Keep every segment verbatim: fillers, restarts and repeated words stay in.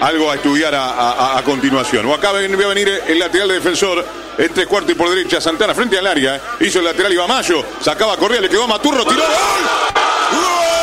algo a estudiar a, a, a continuación. O acá va a venir el lateral de Defensor, en tres cuartos y por derecha, Santana frente al área. Eh. Hizo el lateral, iba Mayo, sacaba a Correa, le quedó a Maturro, tiró. ¡Gol!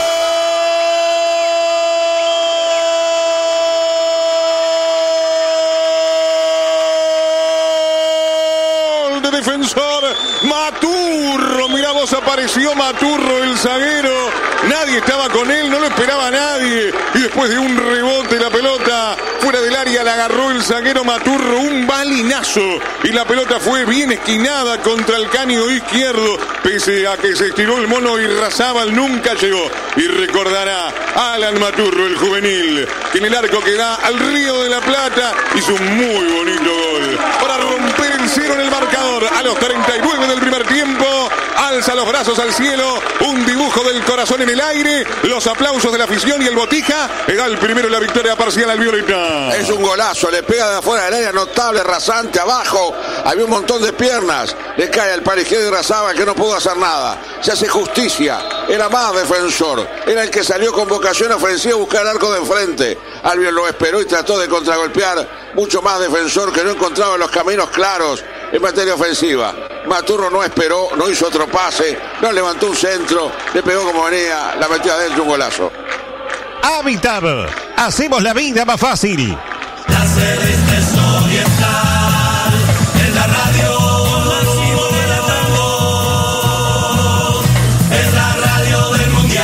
¡Gol! De Defensor, Maturro, mirá vos, apareció Maturro, el zaguero. Nadie estaba con él, no lo esperaba nadie. Y después de un rebote, la pelota fuera del área la agarró el zaguero Maturro, un balinazo. Y la pelota fue bien esquinada contra el caño izquierdo. Pese a que se estiró el mono y Irarrázaval, nunca llegó. Y recordará Alan Maturro, el juvenil, que en el arco que da al Río de la Plata hizo un muy bonito gol para romper el cero en el marcador. A los treinta y nueve del primer tiempo, alza los brazos al cielo, un dibujo del corazón en el aire, los aplausos de la afición y el Botija le da el primero la victoria parcial al Violeta. Es un golazo, le pega de afuera del área, notable, rasante, abajo, había un montón de piernas, le cae al par izquierdo de Irarrázaval, que no pudo hacer nada. Se hace justicia, era más Defensor, era el que salió con vocación ofensiva a buscar el arco de enfrente. Albion lo esperó y trató de contragolpear, mucho más Defensor, que no encontraba los caminos claros en materia ofensiva. Maturro no esperó, no hizo otro pase, no levantó un centro, le pegó como venía, la metió adentro, un golazo. Habitat, hacemos la vida más fácil. La Celeste Oriental, en la radio máximo de la tango, es la radio del mundial.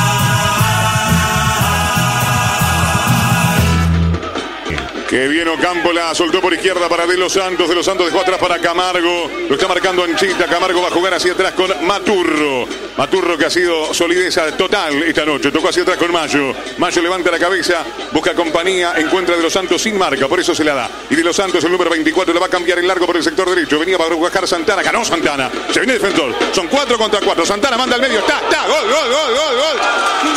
Que bien Ocampo, la soltó por izquierda para De Los Santos. De Los Santos dejó atrás para Camargo. Lo está marcando Anchita. Camargo va a jugar hacia atrás con Maturro. Maturro, que ha sido solidez total esta noche. Tocó hacia atrás con Mayo. Mayo levanta la cabeza, busca compañía, encuentra a De Los Santos sin marca, por eso se la da. Y De Los Santos, el número veinticuatro, la va a cambiar en largo por el sector derecho. Venía para buscar Santana, ganó Santana. Se viene Defensor. Son cuatro contra cuatro. Santana manda al medio. Está, está. Gol, gol, gol, gol, gol. ¡Gol!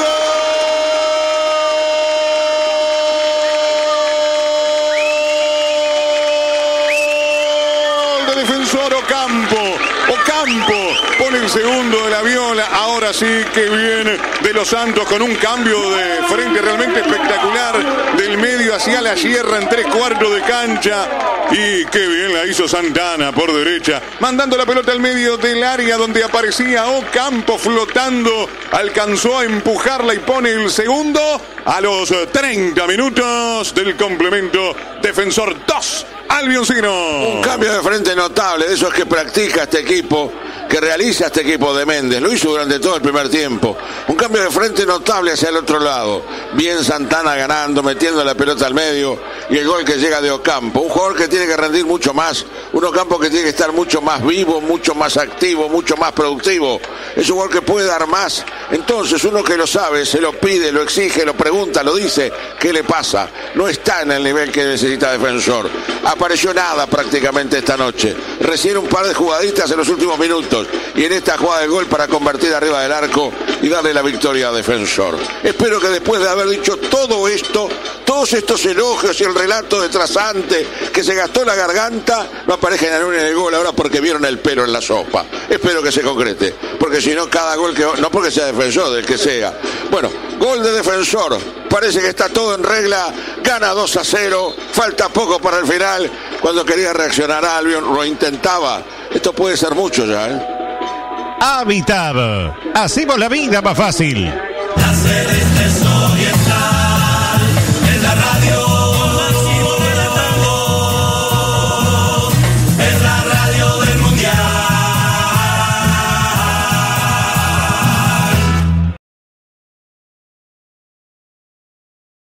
Defensor Ocampo, Ocampo pone el segundo de la Viola. Ahora sí que viene De Los Santos con un cambio de frente realmente espectacular, del medio hacia la sierra en tres cuartos de cancha. Y qué bien la hizo Santana por derecha, mandando la pelota al medio del área donde aparecía Ocampo flotando. Alcanzó a empujarla y pone el segundo a los treinta minutos del complemento. Defensor dos, Albioncino. Un cambio de frente notable, de esos que practica este equipo, que realiza este equipo de Méndez. Lo hizo durante todo el primer tiempo. Un cambio de frente notable hacia el otro lado. Bien Santana ganando, metiendo la pelota al medio. Y el gol que llega de Ocampo. Un jugador que tiene que rendir mucho más. Un Ocampo que tiene que estar mucho más vivo, mucho más activo, mucho más productivo. Es un jugador que puede dar más. Entonces uno que lo sabe, se lo pide, lo exige, lo pregunta, lo dice. ¿Qué le pasa? No está en el nivel que necesita Defensor. Apareció nada prácticamente esta noche. Recién un par de jugaditas en los últimos minutos. Y en esta jugada de gol para convertir arriba del arco y darle la victoria a Defensor. Espero que después de haber dicho todo esto, todos estos elogios y el relato de Trasante, que se gastó la garganta, no aparezcan en el gol ahora porque vieron el pelo en la sopa. Espero que se concrete, porque si no, cada gol que... no porque sea Defensor, del que sea. Bueno, gol de Defensor. Parece que está todo en regla. Gana dos a cero. Falta poco para el final. Cuando quería reaccionar Albion, lo intentaba. Esto puede ser mucho ya, ¿eh? Habitat, hacemos la vida más fácil. La Celeste